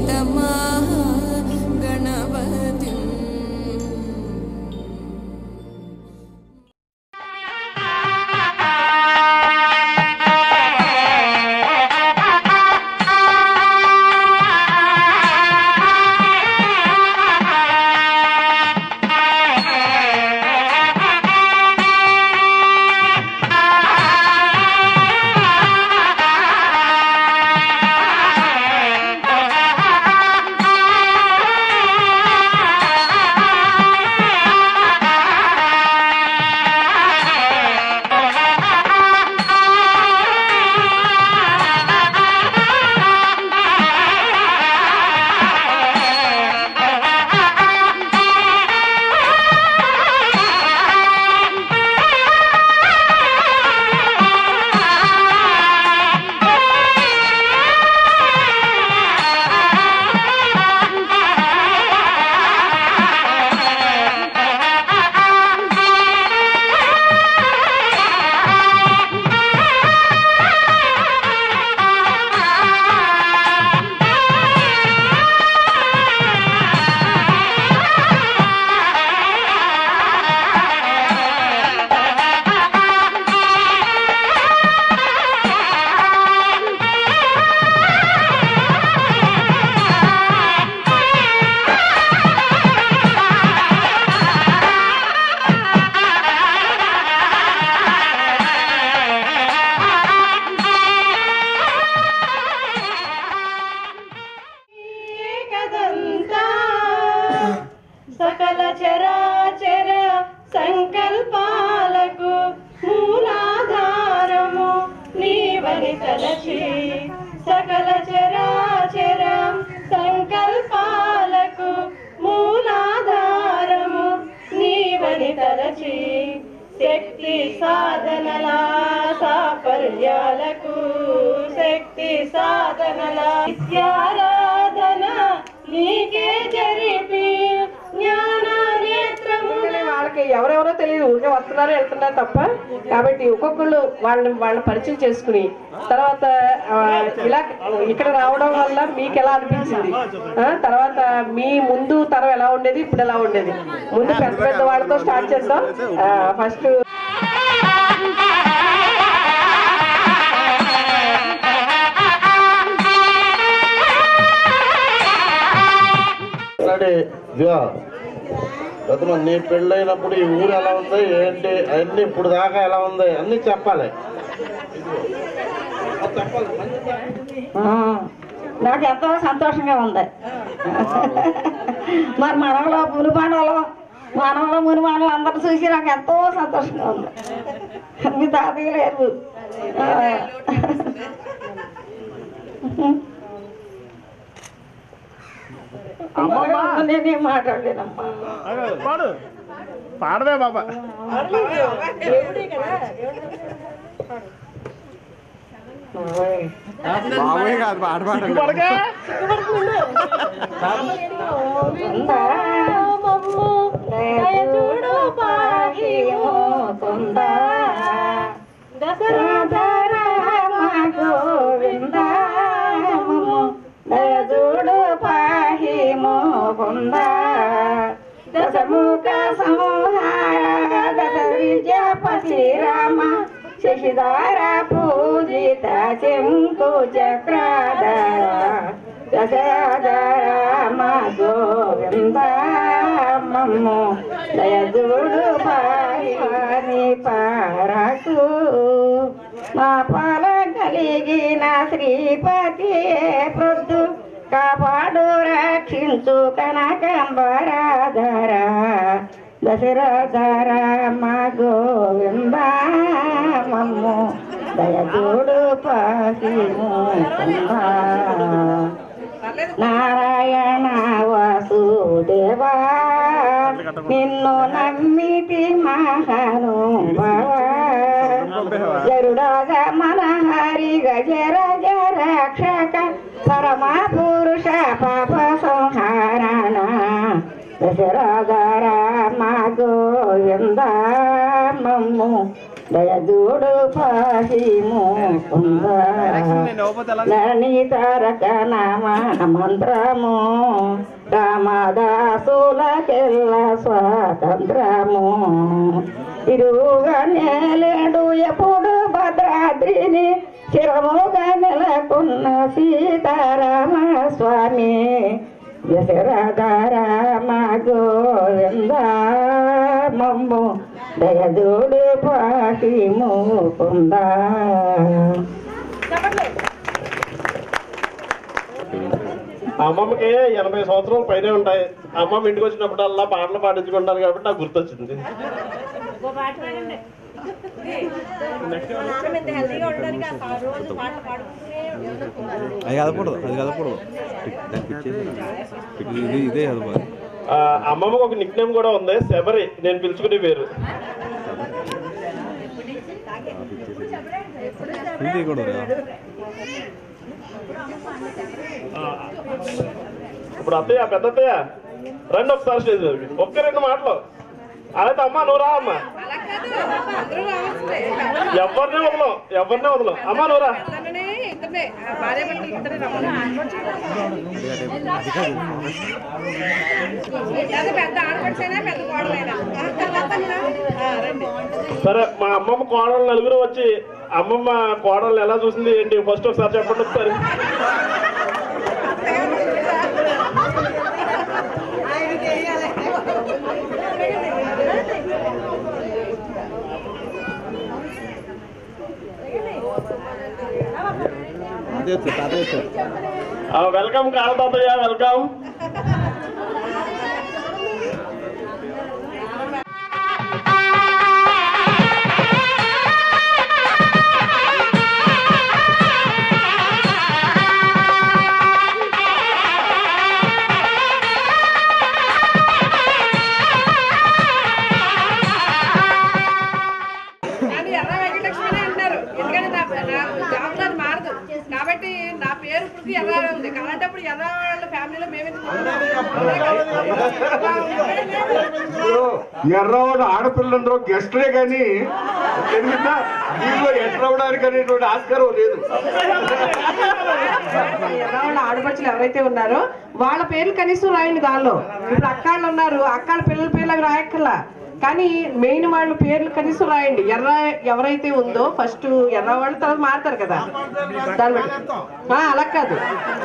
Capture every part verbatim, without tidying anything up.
सकल चराचर संकल्पाలకు మూలాధారము నీవని తలచి सकल चराचर సంకల్పాలకు మూలాధారము నీవని తలచి శక్తి సాధనల సాఫల్యాలకు శక్తి సాధనల నిత్యారాధన నీకే జరిపి జ్ఞాన నేత్రము వాళ్ళకి ఎవరెవరో తెలియదు ఊరికే వస్తున్నారు వెళ్తున్నారు తప్ప కాబట్టి ఒక్కొక్కళ్ళు వాళ్ళని వాళ్ళని పరిచయం చేసుకుని తర్వాత ఇలా ఇక్కడ రావడం వల్ల మీకు ఎలా అనిపించింది తర్వాత మీ ముందు తరం ఎలా ఉండేది ఇప్పుడు ఎలా ఉండేది ముందు పెద్ద పెద్ద వాళ్ళతో స్టార్ట్ చేద్దాం ఫస్ట్ గతంలో నీ పెళ్ళైనప్పుడు ఈ ఊరు ఎలా ఉంది ఏంటి అన్ని ఇప్పుడు దాకా ఎలా ఉంది అన్ని చెప్పాలి నాకు ఎంతో సంతోషంగా ఉంది మరి మనలో మునిమానలో మనలో మునిమానలు అందరూ చూసి నాకు ఎంతో సంతోషంగా ఉంది మీ తాతయ్య లేరు నేనేం మాట్లాడలేనమ్మా పాడవే బాబా బాబే కాదు పాట పాడగా దయజూడు పాహి మోకుంద దశముఖ సంహార దశ విద్యాపతి రామ శశిధార పూజిత శంకు చక్రాధర దశధర మా గోవింద మమ్ము దయజూడు పాహి పారకు మా పాల కలిగిన శ్రీపతి ప్రొద్దు కాపాడు రక్షించు కనకంబరాధర దశరథర మా గోవింద మమ్ము దయజూడు పాసి నారాయణ వాసుదేవా నిన్ను నమ్మితి మహానుభవ గరుడాగ మనహరి గజర రక్షక పరమ పురుష పాప సంహారణ దశరథ రామ గోవింద మమ్ము దయదూడు పాహిము కుందని తారక నామ మంత్రము రామదాసులకెల్ల స్వాతంత్రము ఇరుగా నేలేడు ఎప్పుడు భద్రాద్రిని చిరముగా నెలకొన్న సీతారామ స్వామి దశరథ రామ గోవింద మమ్ము దయదూడు పాహిము కుంద. అమ్మమ్మకి ఎనభై సంవత్సరాలు పైనే ఉంటాయి. అమ్మమ్మ ఇంటికి వచ్చినప్పుడల్లా పాటలు పాడించుకుంటారు కాబట్టి నాకు గుర్తొచ్చింది. అది కదకూడదు అది కదకూడదు ఇది ఇదే అది. అమ్మమ్మకి ఒక నిక్ నేమ్ కూడా ఉంది, శబరి, నేను పిలుచుకునే పేరు. ఇప్పుడు అత్తయ్య పెద్ద అత్తయ్య రండి ఒకసారి స్టేజ్ ఒక్క రెండు మాటలు. అదే అమ్మ నువ్వు రా అమ్మ, ఎవరినే వదలం ఎవరినే వదలం అమ్మ నువ్వు రా. సరే మా అమ్మమ్మ కోడలు నలుగురు వచ్చి అమ్మమ్మ కోడలు ఎలా చూసింది ఏంటి ఫస్ట్ ఒకసారి చెప్పండి ఒకసారి. వెల్కమ్ కాల తాతయ్య, వెల్కమ్. కాబట్టి నా పేరు ఇప్పుడు ఎర్ర ఉంది. అలాంటప్పుడు ఎర్ర వాళ్ళ ఫ్యామిలీలో ఎర్రవాడు ఆడపిల్లందరూ గెస్ట్లే కానీ దీనిలో ఎర్రవడానికి అనేటువంటి ఆస్కారం లేదు. ఎర్రవాళ్ళ ఆడపడుచులు ఎవరైతే ఉన్నారో వాళ్ళ పేర్లు కనీసం రాయండి. దానిలో ఇప్పుడు అక్కాళ్ళు ఉన్నారు, అక్కాళ్ళ పిల్లల పేర్లు అవి రాయక్కర్లా, కానీ మెయిన్ వాళ్ళ పేర్లు కనీసం రాయండి. ఎర్ర ఎవరైతే ఉందో ఫస్ట్ ఎర్ర వాళ్ళు తర్వాత మారుతారు కదా, దాన్ని బట్టి అలా కాదు.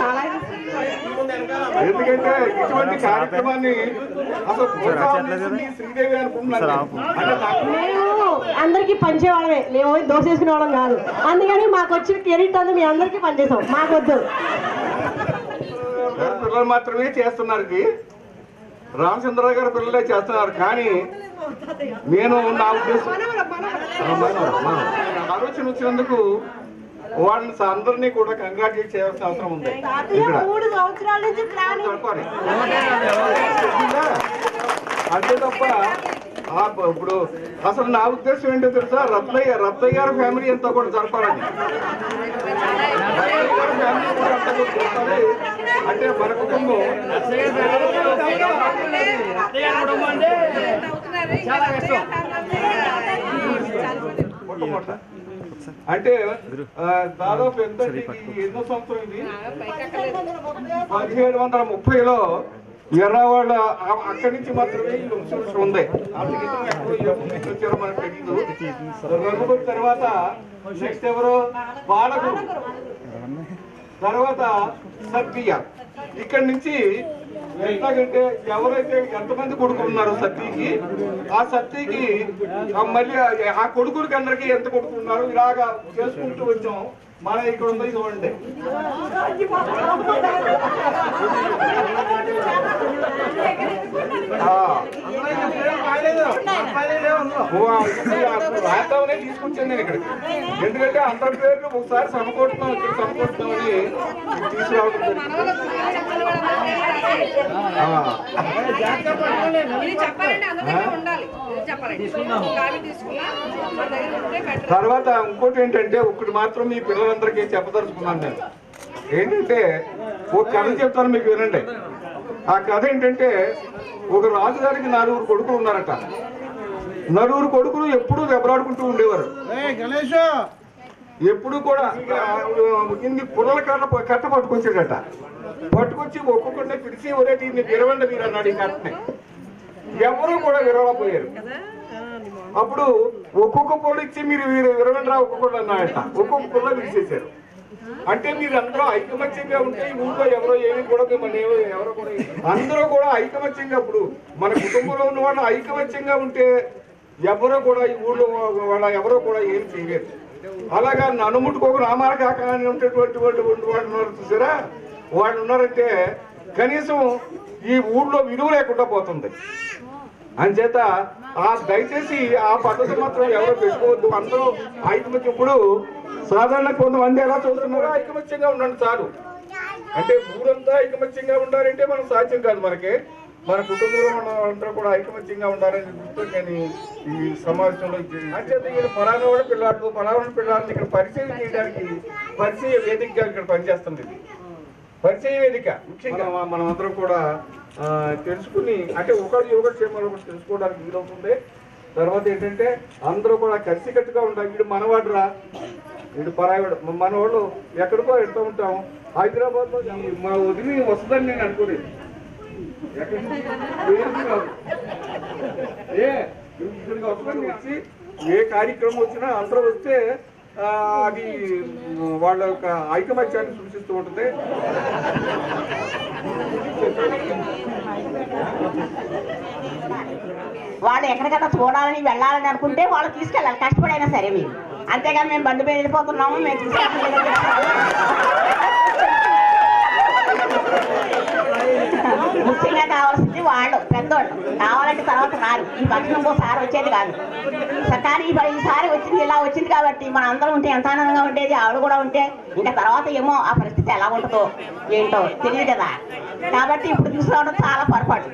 ఎందుకంటే ఇటువంటి కార్యక్రమాన్ని అసలు శ్రీదేవి అనుకుంటున్నాను. మేము అందరికీ పనిచేవాళ్ళమే, మేము దోశ వేసుకునే వాళ్ళం కాదు. అందుకని మాకు వచ్చిన క్రెడిట్ అంతా మేము అందరికీ పనిచేసాం, మాకు వద్దు. పిల్లలు మాత్రమే చేస్తున్నారు, రామచంద్రరావు గారి పిల్లలే చేస్తున్నారు. కానీ నేను నా ఉద్దేశం ఆలోచన వచ్చినందుకు వాళ్ళని అందరినీ కూడా కంగ్రాచులేట్ చేయాల్సిన అవసరం ఉంది. ఇక్కడ అంతే తప్ప ఇప్పుడు అసలు నా ఉద్దేశం ఏంటో తెలుసా, రత్నయ్య రత్నయ్య గారి ఫ్యామిలీ అంతా కూడా జరపాలని. రత్నయ్య గారి ఫ్యామిలీ కూడా అంతా కూడా జరపాలి అంటే మన కుటుంబం అంటే దాదాపు ఎంత ఎన్నో సంవత్సరం ఇది పదిహేడు వందల ముప్పైలో ఎర్రవాళ్ళ అక్కడి నుంచి మాత్రమే ఈ వంశవృక్షం ఉంది. వచ్చారో మనకు తెలియదు. రఘుపతి తర్వాత నెక్స్ట్ ఎవరు బాలకు, తర్వాత సత్య. ఇక్కడి నుంచి ఎట్లాగంటే ఎవరైతే ఎంతమంది కొడుకులు ఉన్నారో సత్యకి, ఆ సత్యకి మళ్ళీ ఆ కొడుకులకి అందరికి ఎంత కొడుకులు ఉన్నారో ఇలాగా చేసుకుంటూ వచ్చాం. మన ఇక్కడ ఉంది చూడండి. రాద్దామనే తీసుకొచ్చాను నేను ఇక్కడికి. ఎందుకంటే అందరి పేర్లు ఒకసారి సమకూడుతున్నాం ఇక్కడ సమకూడుతున్నామని తీసుకురావడం తర్వాత ఇంకోటి ఏంటంటే ఒకటి మాత్రం మీ పిల్లలందరికీ చెప్పదలుచుకున్నాను నేను. ఏంటంటే ఒక కథ చెప్తాను మీకు, వినండి. ఆ కథ ఏంటంటే ఒక రాజుగారికి నలుగురు కొడుకులు ఉన్నారట. నలుగురు కొడుకులు ఎప్పుడూ దెబ్బలాడుకుంటూ ఉండేవారు. ఎప్పుడు కూడా ఇన్ని పుల్లల కట్ట కట్ట పట్టుకొచ్చాడట. పట్టుకొచ్చి ఒక్కొక్కడినే పిలిచి ఒరేటి ఇన్ని విరవండి మీరు అన్నాడు. ఈ కట్టని ఎవరు కూడా విరవపోయారు. అప్పుడు ఒక్కొక్క పొడి ఇచ్చి మీరు విరవండి రా ఒక్కొక్కడు అన్నాడట. ఒక్కొక్క పుల్ల పిలిచేశారు. అంటే మీరు అందరూ ఐకమత్యంగా ఉంటే ఈ ఊళ్ళో ఎవరో ఏమి కూడా మిమ్మల్ని ఎవరో కూడా అందరూ కూడా ఐకమత్యంగా, అప్పుడు మన కుటుంబంలో ఉన్న వాళ్ళు ఐకమత్యంగా ఉంటే ఎవరో కూడా ఈ ఊళ్ళో వాళ్ళ ఎవరో కూడా ఏం చేయలేరు. అలాగా నన్నుముట్టుకోక రామాల కాక అని ఉండేటువంటి వాళ్ళు ఉన్నారు చూసారా, వాళ్ళు ఉన్నారంటే కనీసం ఈ ఊళ్ళో విలువ లేకుండా పోతుంది. అంచేత ఆ దయచేసి ఆ పద్ధతి మాత్రం ఎవరో పెట్టుకోవద్దు. అందరూ ఐకమత్యం. ఇప్పుడు సాధారణ కొంతమంది ఎలా చూస్తున్నారో ఐకమత్యంగా ఉండండి చాలు. అంటే ఊరంతా ఐకమత్యంగా ఉండాలంటే మనం సాధ్యం కాదు. మనకి మన కుటుంబంలో ఉన్న అందరూ కూడా ఐకమత్యంగా ఉండాలని గుర్తు. కానీ ఈ సమావేశంలో అంచేత ఈయన పలానా వాడు పిల్లాడు పలానా పిల్లాడిని ఇక్కడ పరిచయం చేయడానికి పరిచయ వేదికగా ఇక్కడ పనిచేస్తుంది. ఇది పరిచయ వేదిక ముఖ్యంగా మనం అందరం కూడా తెలుసుకుని, అంటే ఒకటి యోగ క్షేమాలు ఒకటి తెలుసుకోవడానికి వీలవుతుంది. తర్వాత ఏంటంటే అందరూ కూడా కలిసికట్టుగా ఉండాలి. వీడు మనవాడు రా, వీడు పరాయవాడు. మన వాళ్ళు ఎక్కడికో వెళ్తూ ఉంటాం. హైదరాబాద్ లో మా వదిలి వస్తుందని నేను అనుకోలేదు. ఏ ఇక్కడికి వస్తుందని వచ్చి ఏ కార్యక్రమం వచ్చినా అందరూ వస్తే అది వాళ్ళ యొక్క ఐకమత్యాన్ని సూచిస్తూ ఉంటుంది. వాళ్ళు ఎక్కడికైనా చూడాలని వెళ్ళాలని అనుకుంటే వాళ్ళు తీసుకెళ్ళాలి, కష్టపడైనా సరే. మీరు అంతేగాని మేము బండి మీద వెళ్ళిపోతున్నాము మేము తీసుకెళ్ళి ముఖ్యంగా కావాల్సింది వాళ్ళు పెద్దోళ్ళు కావాలంటే తర్వాత రారు. ఈ పక్షం ఒకసారి వచ్చేది కాదు. కానీ ఈసారి వచ్చింది ఇలా వచ్చింది కాబట్టి మన అందరం ఉంటే ఎంత ఆనందంగా ఉండేది. ఆవిడ కూడా ఉంటే ఇంకా తర్వాత ఏమో ఆ పరిస్థితి ఎలా ఉంటుందో ఏంటో తెలియదు కదా. కాబట్టి ఇప్పుడు తీసుకురావడం చాలా పొరపాటు.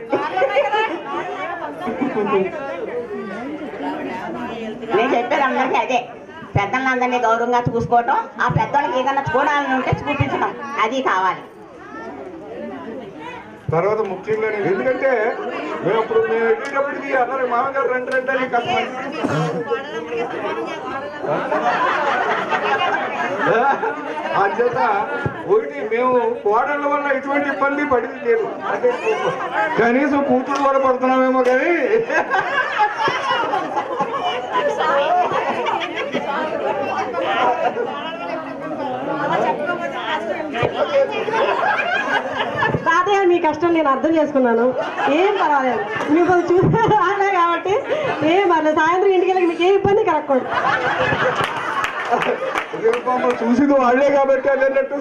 నేను చెప్పేది అందరికీ అదే, పెద్దలందరినీ గౌరవంగా చూసుకోవటం, ఆ పెద్దోళ్ళకి ఏదైనా చూడాలని ఉంటే చూపించడం, అది కావాలి. తర్వాత ముఖ్యంగా ఎందుకంటే మేము ఇప్పుడు మేము వెళ్ళేటప్పటికి అందరూ మామగారు రెండు రెండు అని కష్టం. అంచేత ఒకటి మేము కోడళ్ళ వల్ల ఎటువంటి ఇబ్బంది పడింది లేదు. అంటే కనీసం కూతురు కూడా పడుతున్నామేమో కానీ తాతయ్య మీ కష్టం నేను అర్థం చేసుకున్నాను. ఏం పర్వాలేదు, మీకు చూసే రాలే కాబట్టి ఏం పర్లేదు. సాయంత్రం ఇంటికి వెళ్ళి మీకు ఏ ఇబ్బంది కలగకూడదు. చూసింది వాళ్ళే కాబట్టి అన్నట్టు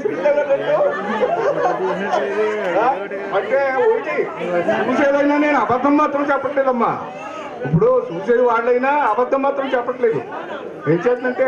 అంటే ఒకటి చూసేదైనా నేను అబద్ధం మాత్రం చెప్పట్లేదమ్మా. ఇప్పుడు చూసేది వాళ్ళైనా అబద్ధం మాత్రం చెప్పట్లేదు. ఏం చేస్తుందంటే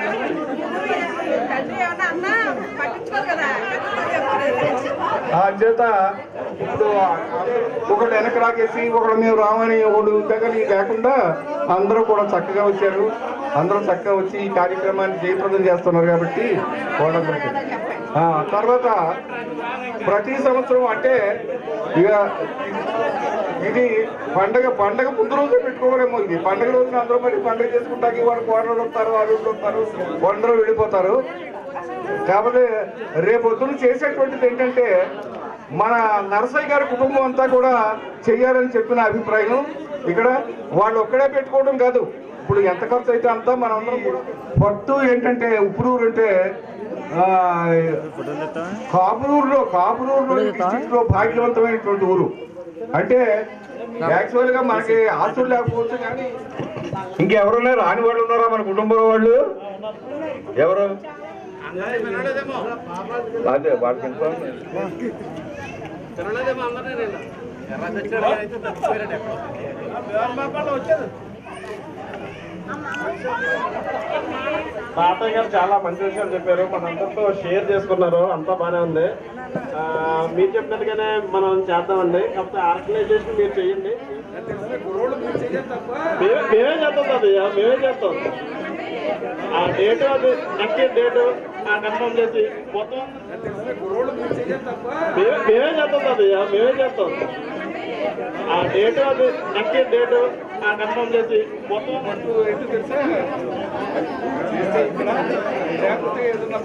చేత ఇప్పుడు ఒకళ్ళు వెనక రాకేసి ఒకళ్ళు మేము రామని ఒకడు దగ్గర లేకుండా అందరూ కూడా చక్కగా వచ్చారు. అందరూ చక్కగా వచ్చి ఈ కార్యక్రమాన్ని జయప్రదం చేస్తున్నారు కాబట్టి వాళ్ళందరికీ. తర్వాత ప్రతి సంవత్సరం అంటే ఇక ఇది పండగ పండగ ముందు రోజు పెట్టుకోవాలేమో. ఇది పండగ రోజున అందరూ మరి పండగ చేసుకుంటాకి వాళ్ళు కోడలు వస్తారు, వాళ్ళు వస్తారు, అందరూ వెళ్ళిపోతారు. కాబట్టి రేపొద్దున చేసేటువంటిది ఏంటంటే మన నరసయ్య గారి కుటుంబం అంతా కూడా చెయ్యాలని చెప్పిన అభిప్రాయం. ఇక్కడ వాళ్ళు ఒక్కడే పెట్టుకోవడం కాదు, ఇప్పుడు ఎంత ఖర్చు అయితే అంతా మనం అందరం కూడా పట్టు ఏంటంటే ఉప్పురూరు అంటే కాపురూరులో కాపురూరులో డిస్ట్రిక్ట్ లో భాగ్యవంతమైనటువంటి ఊరు. అంటే యాక్చువల్ గా మనకి ఆస్తులు లేకపోవచ్చు కానీ ఇంకెవరున్నా రాని వాళ్ళు ఉన్నారా మన కుటుంబంలో? వాళ్ళు ఎవరు అదే వాళ్ళకి తాతయ్య గారు చాలా మంచి విషయాలు చెప్పారు, మనందరితో షేర్ చేసుకున్నారు, అంతా బాగానే ఉంది. మీరు చెప్పినట్టుగానే మనం చేద్దామండి. కాకపోతే ఆర్గనైజేషన్ మీరు చెయ్యండి, మేమే చేస్తాం తాతయ్య, మేమే చేస్తాం. ఆ డేటు అది నెక్స్ట్ డేటు కన్ఫర్మ్ చేసి మొత్తం మేమే మేమే చేస్తాం తాతయ్య, మేమే చేస్తాం. ఆ డేటు అది నెక్స్ట్ డేటు కన్ఫర్మ్ చేసి మొత్తం ఎటు తెలుసా చేస్తే ఇక్కడ లేకపోతే ఏదన్నా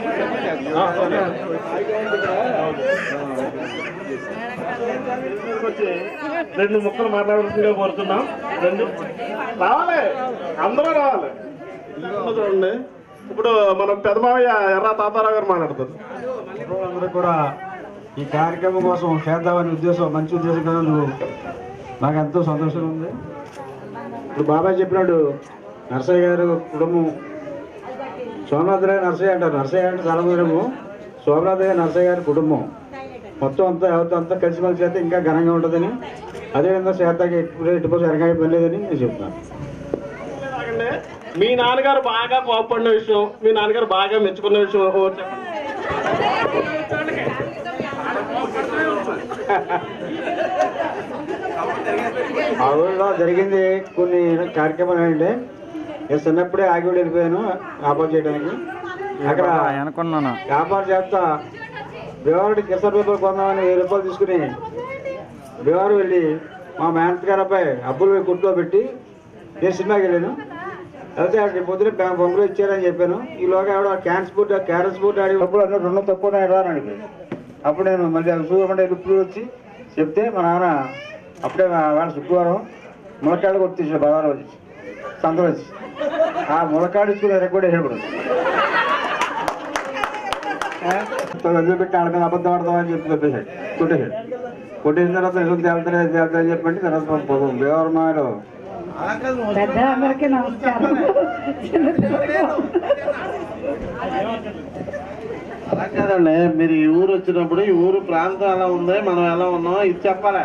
వచ్చి రెండు ముక్కలు మాట్లాడాల్సిందిగా కోరుతున్నాం. రెండు రావాలి, అందరూ రావాలి. చూడండి, ఇప్పుడు మనం పెదమావయ్య ఎర్ర తాతారావు గారు మాట్లాడుతారు. అందరూ కూడా ఈ కార్యక్రమం కోసం చేద్దామనే ఉద్దేశం, మంచి ఉద్దేశం కదా, నాకు ఎంతో సంతోషంగా ఉంది. ఇప్పుడు బాబాయ్ చెప్పినాడు, నర్సయ్య గారు కుటుంబం, సోమనాథరావు నర్సయ్య అంటారు. నర్సయ్య అంటే చాలా దూరము, సోమనాథయ్య నర్సయ్య గారి కుటుంబం మొత్తం అంతా ఎవరితో అంతా కలిసిమెలిసి చేస్తే ఇంకా ఘనంగా ఉంటుందని, అదేవిధంగా చేద్దాకి ఎప్పుడు ఎట్టుపోతే ఎరగాయ పని లేదని నేను చెప్తున్నాను. మీ నాన్నగారు బాగా కోపడిన విషయం, మీ నాన్నగారు బాగా మెచ్చుకున్న విషయం చెప్పండి. మా ఊళ్ళో జరిగింది కొన్ని కార్యక్రమాలు ఏంటంటే, నేను చిన్నప్పుడే ఆగివిడి వెళ్ళిపోయాను వ్యాపారం చేయడానికి. అక్కడ వ్యాపారం చేస్తా భీమవరం కిసర్ పేపర్ కొందామని వెయ్యి రూపాయలు తీసుకుని భీమవరం వెళ్ళి మా మేనత్ గారు అబ్బాయి అబ్బులు కుట్లో పెట్టి నేను సినిమాకి వెళ్ళాను. అయితే అక్కడికి పొద్దున బొమ్మలు ఇచ్చారని చెప్పాను. ఈలోగా ఆవిడ క్యాన్స్ బోర్డు క్యారమ్స్ బోర్డు ఆడినప్పుడు అన్న రెండు తక్కువ రా అని అడిగాను. అప్పుడు నేను మళ్ళీ అది చూడకుండా ఇప్పుడు వచ్చి చెప్తే మా నాన్న అప్పుడే వాళ్ళ శుక్రవారం ములక్కాడ కొట్టించాడు బజార్ వచ్చి సంతలో వచ్చి ఆ ములక్కాడ ఇచ్చుకుని రికార్డ్ వేసినప్పుడు వదిలి పెట్టి ఆడ మీద అబద్ధం ఆడదామని చెప్పి చెప్పేశాడు, కొట్టేశాడు. కొట్టేసిన తర్వాత నిజం తేలుతానే తేలుతాయని చెప్పండి. తర్వాత భీమవరంలో పెద్దలందరికీ నమస్కారం. అలా కాదండి, మీరు ఈ ఊరు వచ్చినప్పుడు ఈ ఊరు ప్రాంతం ఎలా ఉంది, మనం ఎలా ఉన్నాం ఇది చెప్పాలా.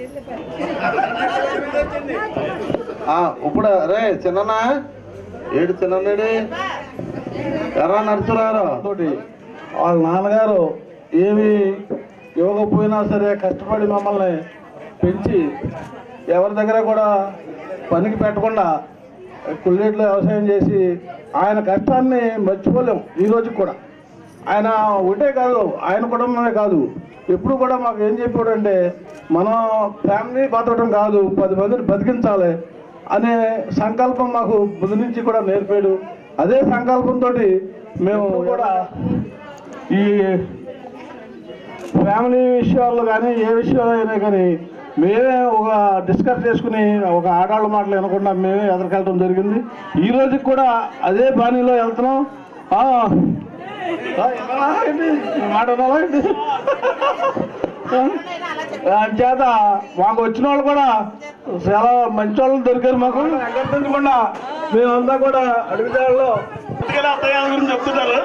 ఇప్పుడు రే చిన్న ఏడు చిన్నడి ఎర్ర నరసరావు తోటి వాళ్ళ నాన్నగారు ఏమి ఇవ్వకపోయినా సరే కష్టపడి మమ్మల్ని పెంచి ఎవరి దగ్గర కూడా పనికి పెట్టకుండా కుల్లేట్లో వ్యవసాయం చేసి ఆయన కష్టాన్ని మర్చిపోలేం ఈ రోజు కూడా. ఆయన ఒకటే కాదు, ఆయన కుటుంబమే కాదు, ఎప్పుడు కూడా మాకు ఏం చెప్పాడంటే, మనం ఫ్యామిలీ బతకడం కాదు, పది మందిని బతికించాలి అనే సంకల్పం మాకు ముందు నుంచి కూడా నేర్పాడు. అదే సంకల్పంతో మేము కూడా ఈ ఫ్యామిలీ విషయాల్లో కానీ ఏ విషయాలు అయినా కానీ మేమే ఒక డిస్కస్ చేసుకుని ఒక ఆడాళ్ళ మాటలు వినకుండా మేమే ఎదురుకెళ్ళడం జరిగింది. ఈ రోజుకి కూడా అదే బాణీలో వెళ్తున్నాం. మాట ఏంటి చేత మాకు వచ్చిన వాళ్ళు కూడా చాలా మంచి వాళ్ళు దొరికారు. మాకు ఎక్కడికుండా మేమంతా కూడా అడుగుదారులో గురించి చెప్తున్నారు.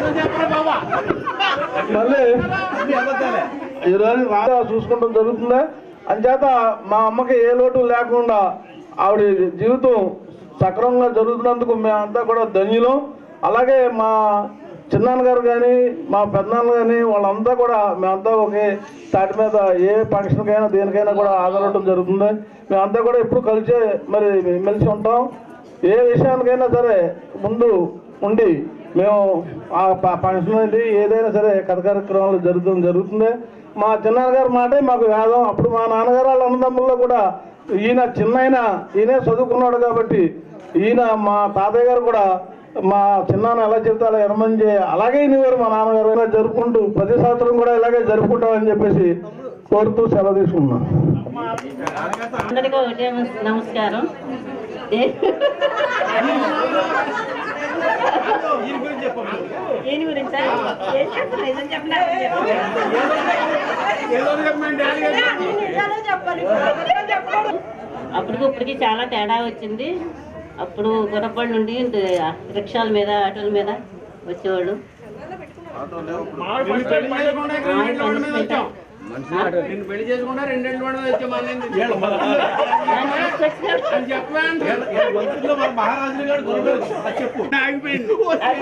మళ్ళీ ఈరోజు బాగా చూసుకోవడం జరుగుతుంది. అంచేత మా అమ్మకి ఏ లోటు లేకుండా ఆవిడ జీవితం సక్రమంగా జరుగుతున్నందుకు మేమంతా కూడా ధన్యులం. అలాగే మా చిన్నాన్నగారు కానీ మా పెద్దనాన్న కానీ వాళ్ళంతా కూడా మేమంతా ఒకే తాటి మీద ఏ ఫంక్షన్కైనా దేనికైనా కూడా ఆధారపడడం జరుగుతుంది. మేమంతా కూడా ఎప్పుడు కలిసే మరి మెలిసి ఉంటాం. ఏ విషయానికైనా సరే ముందు ఉండి మేము ఆ ఫంక్షన్ నుండి ఏదైనా సరే కథ కార్యక్రమాలు జరుగుతుంది జరుగుతుంది మా చిన్నాన్నగారి మాటే మాకు వేదం. అప్పుడు మా నాన్నగారు వాళ్ళ అన్నదమ్ముల్లో కూడా ఈయన చిన్న ఈయనే చదువుకున్నాడు కాబట్టి ఈయన మా తాతయ్య గారు కూడా మా చిన్నాన్న ఎలా చెప్తే అలా ఎనమంది అలాగే ఇనివారు మా నాన్నగారు. ఇలా జరుపుకుంటూ ప్రతి సంవత్సరం కూడా ఇలాగే జరుపుకుంటామని చెప్పేసి కోరుతూ సెలవు తీసుకున్నాం. అందరికీ ఒకటే నమస్కారం. అప్పటికి ఇప్పటికి చాలా తేడా వచ్చింది. అప్పుడు గుర్రపడి నుండి రిక్షాల మీద ఆటోల మీద వచ్చేవాడు. పెళ్లి చేసుకుంటా రెండేళ్ళు మహారాజు గారు చెప్పు ఆగిపోయింది.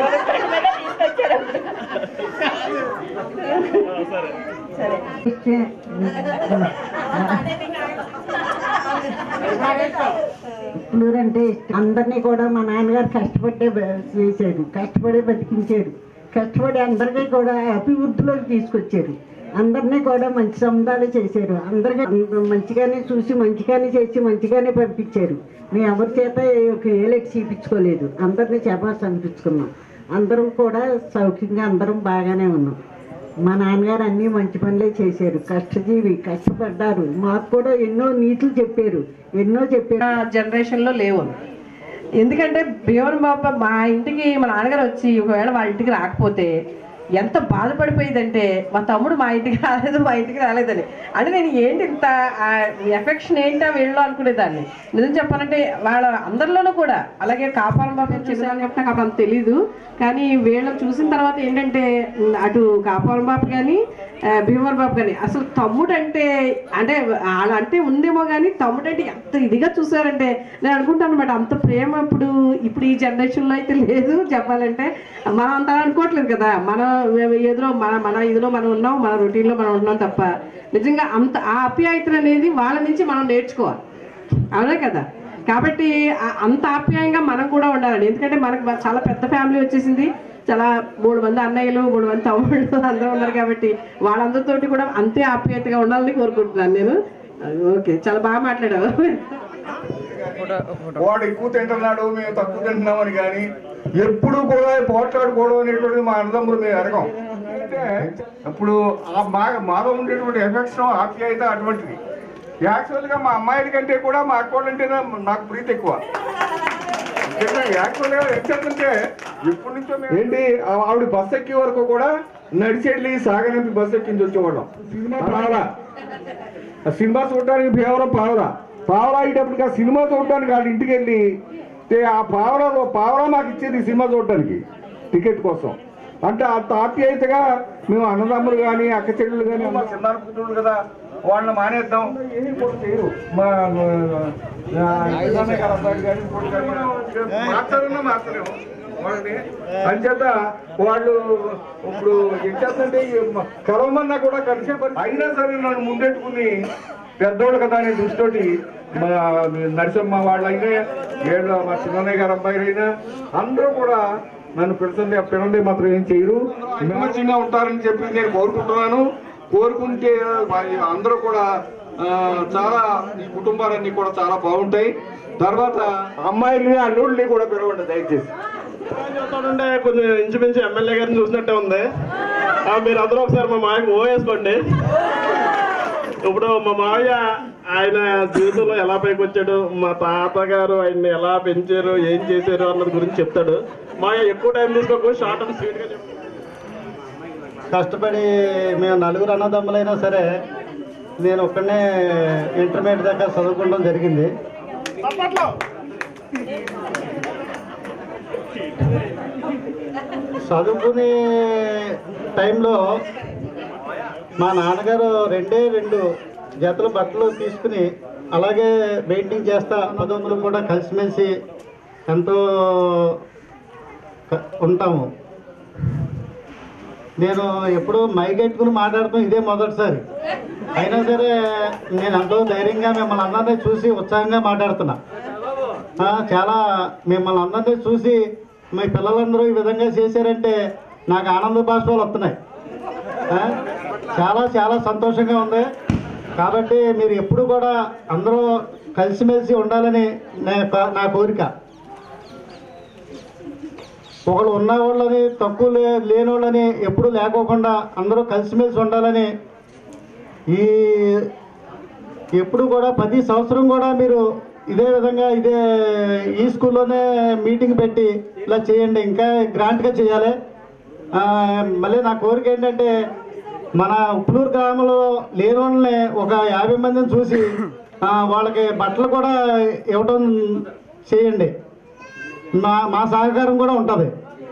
అంటే అందరినీ కూడా మా నాన్నగారు కష్టపడే చేశాడు, కష్టపడి బతికించాడు, కష్టపడి అందరికీ కూడా అభివృద్ధిలోకి తీసుకొచ్చారు. అందరినీ కూడా మంచి సంబంధాలు చేశారు. అందరికీ మంచిగానే చూసి మంచిగానే చేసి మంచిగానే పంపించారు. మేము ఎవరి చేత ఒక ఏలెట్ చూపించుకోలేదు. అందరినీ చేపాల్సి అనిపించుకున్నాం. అందరం కూడా సౌఖ్యంగా అందరం బాగానే ఉన్నాం. మా నాన్నగారు అన్నీ మంచి పనులే చేశారు. కష్టజీవి, కష్టపడ్డారు. మాకు కూడా ఎన్నో నీతులు చెప్పారు, ఎన్నో చెప్పారు. జనరేషన్లో లేవు. ఎందుకంటే భీమవరం బాబు మా ఇంటికి మా నాన్నగారు వచ్చి ఒకవేళ వాళ్ళ ఇంటికి రాకపోతే ఎంత బాధపడిపోయిందంటే మా తమ్ముడు మా ఇంటికి రాలేదు, మా ఇంటికి రాలేదని. అంటే నేను ఏంటి ఇంత ఎఫెక్షన్ ఏంటా వీళ్ళు అనుకునేదాన్ని. నిజం చెప్పాలంటే వాళ్ళ అందరిలోనూ కూడా అలాగే కాపాలం బాబు చేసేవాళ్ళని చెప్తే నాకు అంత తెలీదు. కానీ వీళ్ళని చూసిన తర్వాత ఏంటంటే అటు కాపాలం బాబు కానీ భీమవరం బాబు కానీ అసలు తమ్ముడు అంటే అంటే వాళ్ళ అంటే ఉందేమో కానీ తమ్ముడు అంటే ఎంత ఇదిగా చూసారంటే నేను అనుకుంటాను అనమాట. అంత ప్రేమ ఇప్పుడు ఇప్పుడు ఈ జనరేషన్లో అయితే లేదు చెప్పాలంటే. మనం అంత అనుకోవట్లేదు కదా. మనం ఏదో మన మన ఇదిలో మనం ఉన్నాం, మన రొటీన్లో మనం ఉన్నాం తప్ప నిజంగా అంత ఆ ఆప్యాయతలు అనేది వాళ్ళ నుంచి మనం నేర్చుకోవాలి. అవునే కదా. కాబట్టి అంత ఆప్యాయంగా మనం కూడా ఉండాలండి. ఎందుకంటే మనకు చాలా పెద్ద ఫ్యామిలీ వచ్చేసింది. చాలా మూడు మంది అన్నయ్యలు, మూడు మంది తమ్ముళ్ళు అందరూ ఉన్నారు. కాబట్టి వాళ్ళందరితోటి కూడా అంతే ఆప్యాయతగా ఉండాలని కోరుకుంటున్నాను నేను. ఓకే, చాలా బాగా మాట్లాడావు. వాడు ఎక్కువ తింటున్నాడు, మేము తక్కువ తింటున్నామని కానీ ఎప్పుడు కూడా పోట్లాడుకోవడం అనేటువంటిది మా అన్నదమ్ములు మేము అడగం. అంటే ఇప్పుడు మా మాలో ఉండేటువంటి ఎఫెక్షన్, ఆప్యాయత అటువంటిది. యాక్చువల్గా మా అమ్మాయిల కంటే కూడా మా అక్కోళ్ళంటేనే నాకు ప్రీతి ఎక్కువ. యాక్చువల్గా ఎంతంటే ఎప్పటి నుంచో ఏంటి ఆవిడ బస్ ఎక్కే వరకు కూడా నడిచెళ్ళి సాగనంపి బస్ ఎక్కించి వచ్చేవాళ్ళం. సినిమా పావలా, సినిమా చూడడానికి భీమవరం పావలా పావలా అయ్యేటప్పటికి ఆ సినిమా చూడడానికి వాళ్ళ ఇంటికి వెళ్ళి ఆ పావలా పావలా మాకు ఇచ్చేది సినిమా చూడడానికి టికెట్ కోసం. అంటే అంత ఆప్యాయతగా మేము అన్నదమ్ములు కానీ అక్క చెల్లెలు కానీ మా చిన్న కూతుళ్ళు కదా వాళ్ళని మానేద్దాం ఏమి కూడా చేయరు. మా మాట్లాడున్నా మాట్లాడేమో వాళ్ళని అంచేత వాళ్ళు ఇప్పుడు ఏం చేస్తుంటే కలవమన్నా కూడా కలిసే అయినా సరే నన్ను ముందెట్టుకుని పెద్దోళ్ళు కదా అనే దృష్టితోటి మా నరసింహ వాళ్ళైనా ఏళ్ళు మా చిన్నయ్య గారు అబ్బాయిలైనా అందరూ కూడా నన్ను పెడుతుంది. ఆ పిల్లలు మాత్రం ఏం చేయరు, మంచిగా ఉంటారని చెప్పి నేను కోరుకుంటున్నాను. కోరుకుంటే అందరూ కూడా చాలా ఈ కుటుంబాలన్నీ కూడా చాలా బాగుంటాయి. తర్వాత అమ్మాయిల్ని అల్లుళ్ళని కూడా పిలవండి దయచేసి. చూస్తుంటే కొంచెం ఇంచుమించు ఎమ్మెల్యే గారిని చూసినట్టే ఉంది. మీరు అందరూ ఒకసారి మా మాయకు ఓ వేసుకోండి. ఇప్పుడు మా మావయ్య ఆయన జీవితంలో ఎలా పైకి వచ్చాడు, మా తాతగారు ఆయన్ని ఎలా పెంచారు, ఏం చేశారు అన్నది గురించి చెప్తాడు. మావయ్య ఎక్కువ టైం తీసుకోకు, షార్ట్ అండ్ స్వీట్గా చెప్తాడు. కష్టపడి మేము నలుగురు అన్నదమ్ములైనా సరే నేను ఒక్కడనే ఇంటర్మీడియట్ దాకా చదువుకోవడం జరిగింది. చదువుకునే టైంలో మా నాన్నగారు రెండే రెండు జతల బట్టలు తీసుకుని అలాగే పెయింటింగ్ చేస్తా అన్నదమ్ములు కూడా కలిసిమెలిసి ఎంతో ఉంటాము. నేను ఎప్పుడూ మైక్ ఎట్టుకుని మాట్లాడతాం ఇదే మొదటిసారి. అయినా సరే నేను ఎంతో ధైర్యంగా మిమ్మల్ని అందరినీ చూసి ఉత్సాహంగా మాట్లాడుతున్నా. చాలా మిమ్మల్ని అందరినీ చూసి మీ పిల్లలందరూ ఈ విధంగా చేశారంటే నాకు ఆనంద బాష్పాలు వస్తున్నాయి. చాలా చాలా సంతోషంగా ఉంది. కాబట్టి మీరు ఎప్పుడు కూడా అందరూ కలిసిమెలిసి ఉండాలని నా కోరిక. ఒకళ్ళు ఉన్న వాళ్ళని తక్కువ లే లేని వాళ్ళని ఎప్పుడు లేకోకుండా అందరూ కలిసిమెలిసి ఉండాలని ఈ ఎప్పుడు కూడా ప్రతి సంవత్సరం కూడా మీరు ఇదే విధంగా ఇదే ఈ స్కూల్లోనే మీటింగ్ పెట్టి ఇలా చేయండి, ఇంకా గ్రాంట్గా చేయాలి. మళ్ళీ నా కోరిక ఏంటంటే మన ఉప్పులూరు గ్రామంలో లేని వాళ్ళని ఒక యాభై మందిని చూసి వాళ్ళకి బట్టలు కూడా ఇవ్వటం చేయండి. మా మా సహకారం కూడా ఉంటుంది.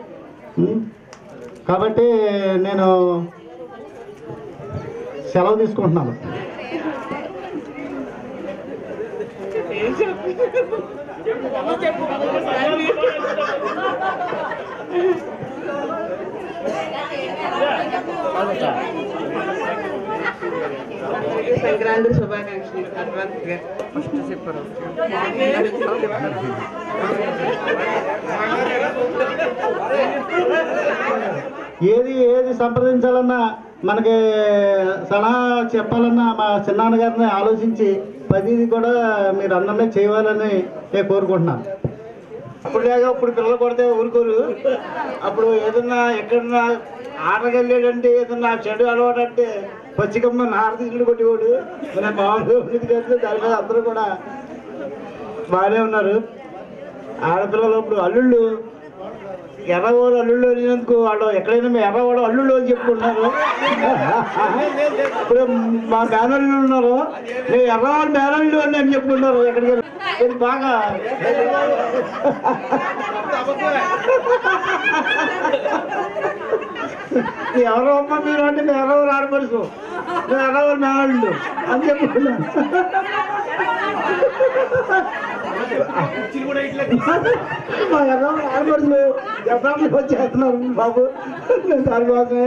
కాబట్టి నేను సెలవు తీసుకుంటున్నాను. సంక్రాంతి శుభాకాంక్షలు. అడ్వాన్స్గా ఫస్ట్ చెప్పారు. ఏది ఏది సంప్రదించాలన్నా మనకి సలహా చెప్పాలన్న మా చిన్నాన్నగారిని ఆలోచించి పదిది కూడా మీరు అందరినీ చేయాలని నేను కోరుకుంటున్నాను. అప్పుడు లేక ఇప్పుడు పిల్లలు కొడితే ఊరుకోరు. అప్పుడు ఏదన్నా ఎక్కడన్నా ఆటకి వెళ్ళాడంటే ఏదన్నా చెడు అలవాటు అంటే పచ్చికమ్మ నారదీసులు కొట్టేవాడు. మన బాగుంది ఉండేది కదా. దాని మీద అందరూ కూడా బాగానే ఉన్నారు. ఆడపిల్లలు ఇప్పుడు అల్లుళ్ళు ఎర్రవాడు అల్లుళ్ళు వెళ్ళినందుకు వాళ్ళు ఎక్కడైనా మేము ఎర్రవాడు అల్లుళ్ళు అని చెప్పుకుంటున్నారు. ఇప్పుడు మా మేనల్లు ఉన్నారు, మేము ఎర్రవాడు మేనల్లు అని అని చెప్పుకుంటున్నారు. ఎక్కడికి ఇది బాగా ఎవరో అమ్మ మీరు అంటే మేము ఎర్రవారు ఆడపడుచు, మేము ఎర్రవారు మేనల్లు అని చెప్పుకున్నాను. ఆడపడుచులు ఎప్పుడు వచ్చేస్తున్నారు బాబు. దానికోసమే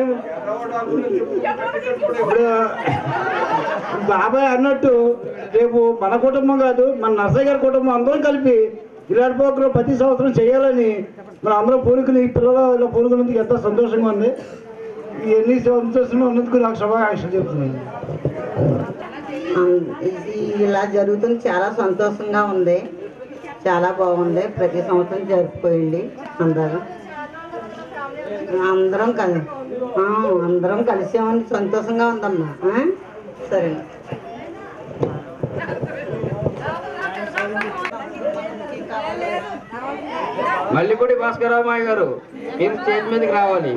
ఇప్పుడు బాబాయ్ అన్నట్టు రేపు మన కుటుంబం కాదు, మన నర్సయ్య గారి కుటుంబం అందరం కలిపి ఇలాంటి ప్రోగ్రాం ప్రతి సంవత్సరం చేయాలని మనం అందరం పూనుకుని పిల్లలు ఇలా పూనుకున్నందుకు ఎంతో సంతోషంగా ఉంది. ఎన్ని సంతోషంగా ఉన్నందుకు నాకు శుభాకాంక్షలు చెప్తున్నాను. ఇది ఇలా జరుగుతుంది, చాలా సంతోషంగా ఉంది, చాలా బాగుంది. ప్రతి సంవత్సరం జరుపుకోండి అందరం అందరం కలి అందరం కలిసామని సంతోషంగా ఉందమ్మా. సరే మల్లిపూడి భాస్కరరామయ్య గారు మీరు స్టేజ్ మీదకి రావాలి.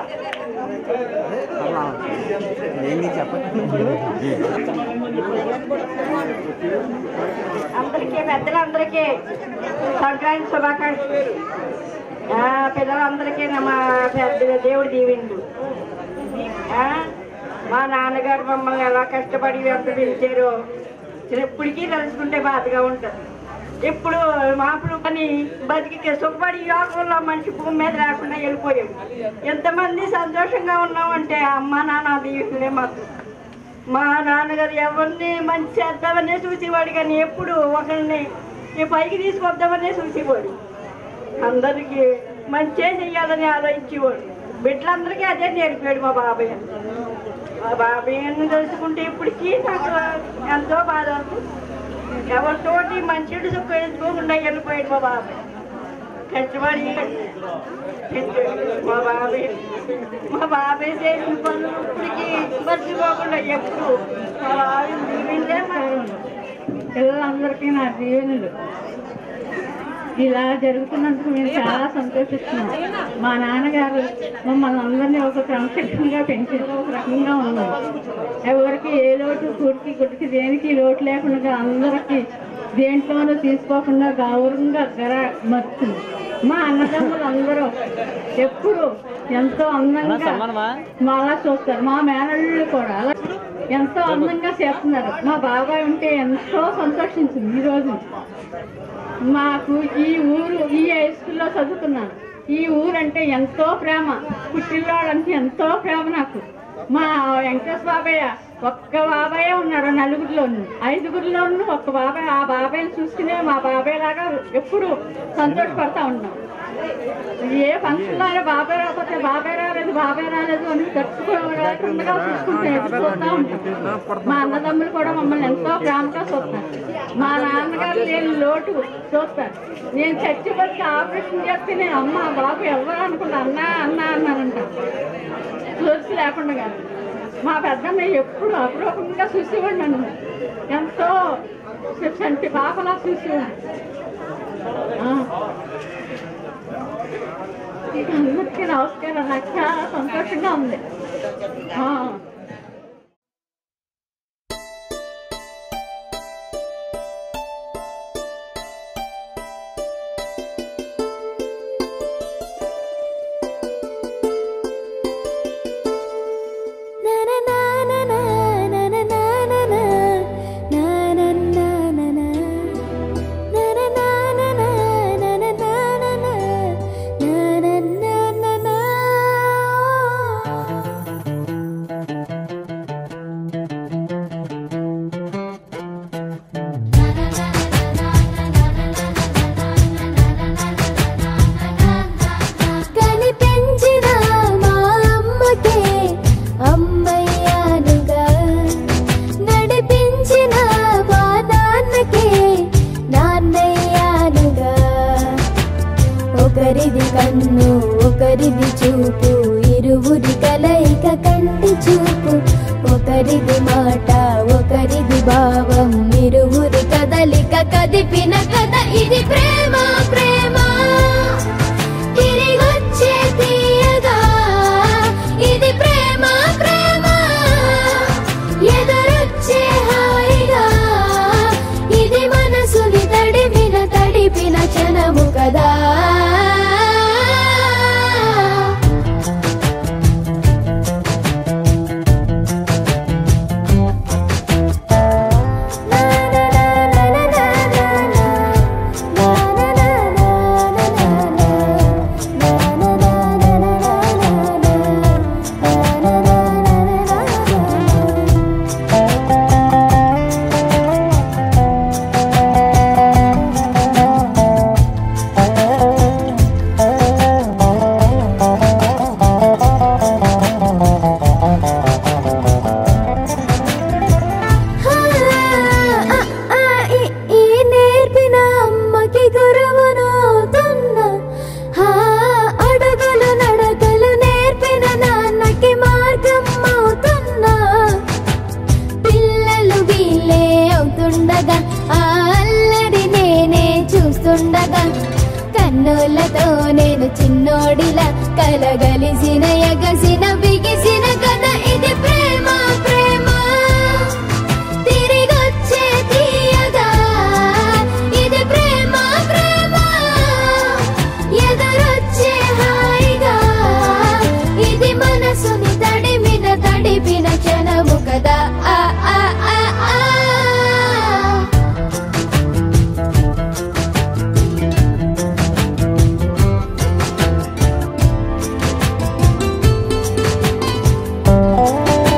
అందరికీ పెద్దలందరికీ సంక్రాంతి శుభాకాంక్షలు. పిల్లలందరికీ మా పెద్ద దేవుడి దీవెనలు. మా నాన్నగారు మమ్మల్ని ఎలా కష్టపడి ఎంత పిలిచారో ఎప్పటికీ తలుచుకుంటే బాధగా ఉంటుంది. ఇప్పుడు మాపులు పని బతికి సుఖపడి యోగంలో మనిషి భూమి మీద లేకుండా వెళ్ళిపోయాడు. ఎంతమంది సంతోషంగా ఉన్నామంటే అమ్మ నాన్న దీవెనలే మాకు. మా నాన్నగారు ఎవరిని మంచి చేద్దామనే చూసేవాడు, కానీ ఎప్పుడు ఒకరిని పైకి తీసుకొద్దామనే చూసేవాడు. అందరికీ మంచి చెయ్యాలని ఆలోచించేవాడు. బిడ్డలందరికీ అదే నేర్పాడు మా బాబాయ్. మా బాబాయ్ని తెలుసుకుంటే ఇప్పటికీ నాకు ఎంతో బాధ. ఎవరితోటి మంచిడు సుఖం వేసుకోకుండా వెళ్ళిపోయాడు మా బాబాయ్. కష్టపడి మా బాబాయ్ మా బాబాయ్ చేసిన పనులు ఇప్పటికీ మర్చిపోకుండా ఎప్పుడు మా బాబాయ్ దీవెనలే మాకు. పిల్లలందరికీ నా దీవెనలు. ఇలా జరుగుతున్నందుకు మేము చాలా సంతోషిస్తున్నాం. మా నాన్నగారు మమ్మల్ని అందరినీ ఒక క్రమశిక్షణగా పెంచారు, ఒక రకంగా ఉన్నాం. ఎవరికి ఏ లోటు కూడికి గుడికి దేనికి లోటు లేకుండా అందరికీ దేంట్లోనూ తీసుకోకుండా గౌరవంగా గర మర్చింది. మా అన్నదమ్ములు అందరూ ఎప్పుడు ఎంతో అందంగా మళ్ళా చూస్తారు. మా మేనళ్ళు కూడా అలా ఎంతో అందంగా చేస్తున్నారు. మా బాబాయ్ ఉంటే ఎంతో సంతోషించింది. ఈరోజు మాకు ఈ ఊరు ఈ హై స్కూల్లో చదువుతున్నాను. ఈ ఊరంటే ఎంతో ప్రేమ, పుట్టిల్లోడంటే ఎంతో ప్రేమ నాకు. మా వెంకటేశ్వర బాబాయ్ ఒక్క బాబాయే ఉన్నారు నలుగురిలోను, ఐదుగురిలోను ఒక్క బాబాయ్. ఆ బాబాయ్ని చూసుకునే మా బాబాయ్ లాగా ఎప్పుడు సంతోషపడతా ఉన్నాం. ఏ ఫంక్షన్లో అయినా బాబాయ్ రాకపోతే బాబాయ్ రాలేదు బాబాయ్ రాలేదు అని తట్టుకోకుండా చూసుకుంటే ఎదుర్కొంటా ఉంటాం. మా అన్నదమ్ములు కూడా మమ్మల్ని ఎంతో ప్రేమగా చూస్తారు. మా నాన్నగారు లేని లోటు చూస్తారు. నేను చచ్చిపోతే ఆపరేషన్ చేస్తే నేను అమ్మ బాబు ఎవరు అనుకుంటా అన్నా అన్నా అన్నానంట చూసి లేకుండా. కానీ మా పెద్దమ్మ ఎప్పుడు అపురూపంగా చూసేవాడు నన్ను, ఎంతో చంటి పాపలా చూసేవాడు. అందరికీ నమస్కారం. నాకు చాలా సంతోషంగా ఉంది. ఒకరిది కన్ను ఒకరిది చూపు ఇరువురి కలయిక కంటి చూపు ఒకరిది మాట ఒకరిది భావం ఇరువురి కదలిక కదిపిన కథ ఇది ప్రేమ ప్రేమ తిరిగొచ్చే తీయగా ఇది ప్రేమ ప్రేమ ఎదురొచ్చే హాయిగా ఇది మనసుని తడిపిన తడిపిన క్షణము కదా కన్నులతో నేను చిన్నోడిలా కలగలిసిన ఎగసిన బిగిసిన కథ ఇది ప్రేమ ప్రేమ తిరిగొచ్చే తీయగా ఇది ప్రేమ ప్రేమ ఎదురొచ్చే హాయిగా ఇది మనసుని తడిమిన తడిపిన క్షణము కదా ఆ ఆ ఆ ఆ Oh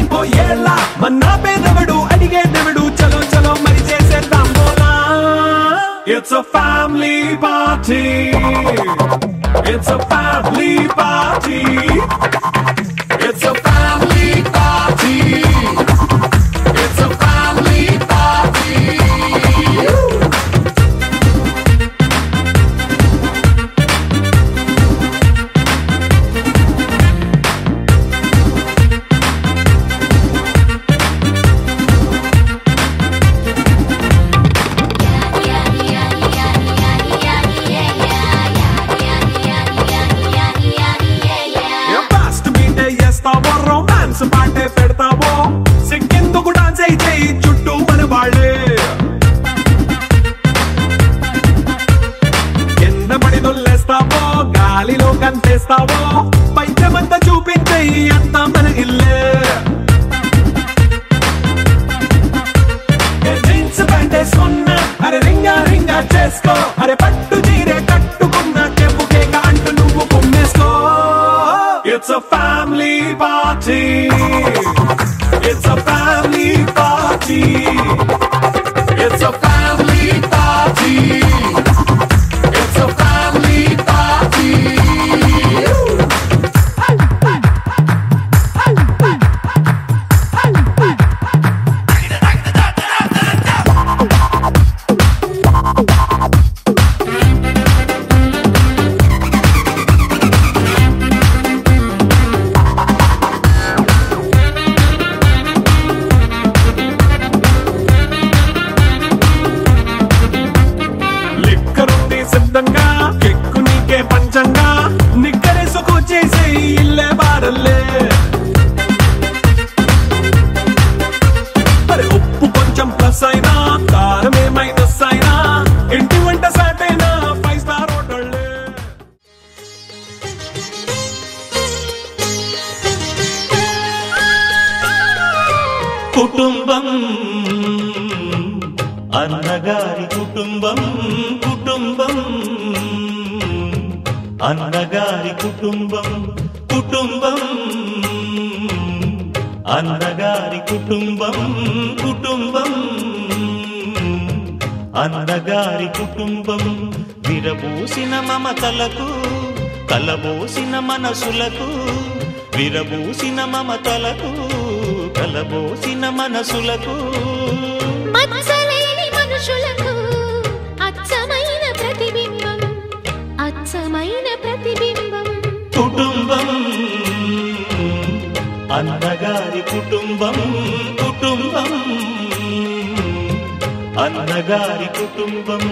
అయిపోయేళ్ళ మన్నా పేదవడు అడిగేదెవడు చలో చలో మరి చేసేద్దాం బోలా. It's a family party. It's a family party. It's a family party. It's a family party. Romance పాటే పెడతావో సిగ్గెందుకు డాన్స్ అయితే చుట్టూ మన వాళ్ళే కింద పడి దొల్లేస్తావో గాలిలో కంటేస్తావో పైచమంతా చూపించే అంత మన ఇల్లే. జీన్స్ ప్యాంట్ వేసుకున్నా అరే రింగా రింగా చేసుకో అరే పట్టు చీరే కట్టుకున్న చెప్పు కేక అంటూ నువ్వు కుమ్మేసుకో. It's a family party. It's a family party. It's a family party. It's a family party. సిద్ధంగా కెక్కు నీకే పంచంగా నిక్కరేసుకు చేసే ఇల్లే బారల్లే. అరే ఉప్పు కొంచెం ప్లస్ అయినా కారమే మైనస్ అయినా ఇంటి వంట సాటైనా ఫైవ్ స్టార్ హోటళ్ళే. కుటుంబం అన్నగారి కుటుంబం కుటుంబం అన్నగారి కుటుంబం కుటుంబం అన్నగారి కుటుంబం కుటుంబం అన్నగారి కుటుంబం విరబూసిన మమతలకు కలబోసిన మనసులకు విరబూసిన మమతలకు కలబోసిన మనసులకు మచ్చలేని మనుషులకు అచ్చమైన ప్రతిబింబం అచ్చమైన ప్రతిబింబం కుటుంబం అన్నగారి కుటుంబం కుటుంబం అన్నగారి కుటుంబం.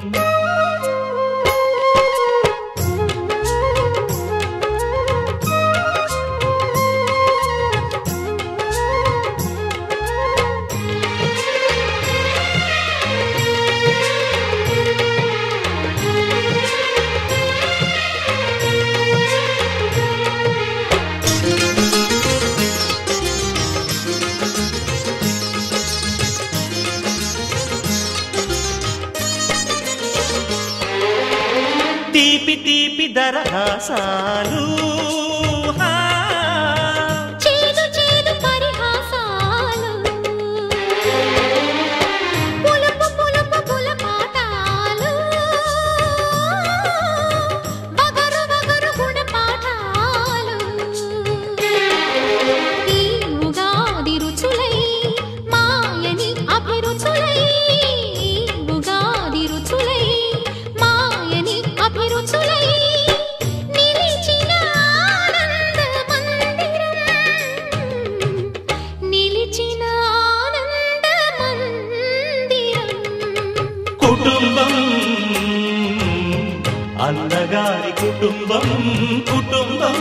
తీపి తీపి దరహాసాలు చేదు చేదు పరిహాసాలు పులుపు పులుపు పులపాటాలు బగరు బగరు గుణపాఠాలు ఈ ఉగాది రుచులై మాయని అభిరుచులై ఉగాది రుచులై మాయని అభిరుచులై నిలిచిన ఆనంద మందిరం నిలిచిన ఆనంద మందిరం. కుటుంబం అన్నగారి కుటుంబం కుటుంబం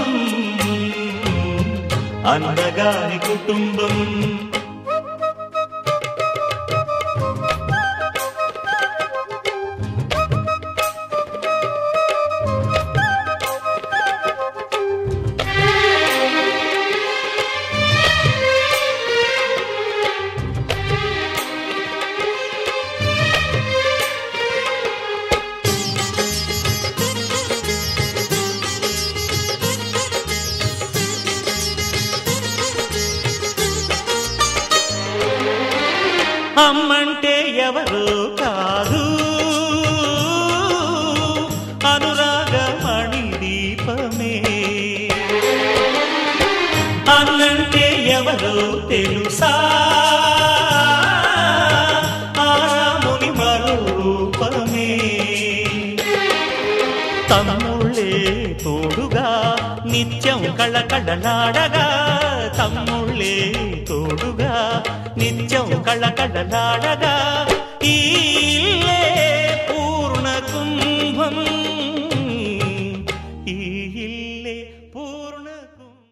అన్నగారి కుటుంబం. ఎవరో కాదు అనురాగమణి దీపమే. అన్నంటే ఎవరో తెలుసా ఆరాముని మరో రూపమే. తమ్ముళ్ళే తోడుగా నిత్యం కళకళలాడగా, తమ్ముళ్ళే తోడుగా నిత్యం కళకళలాడగా, ఈ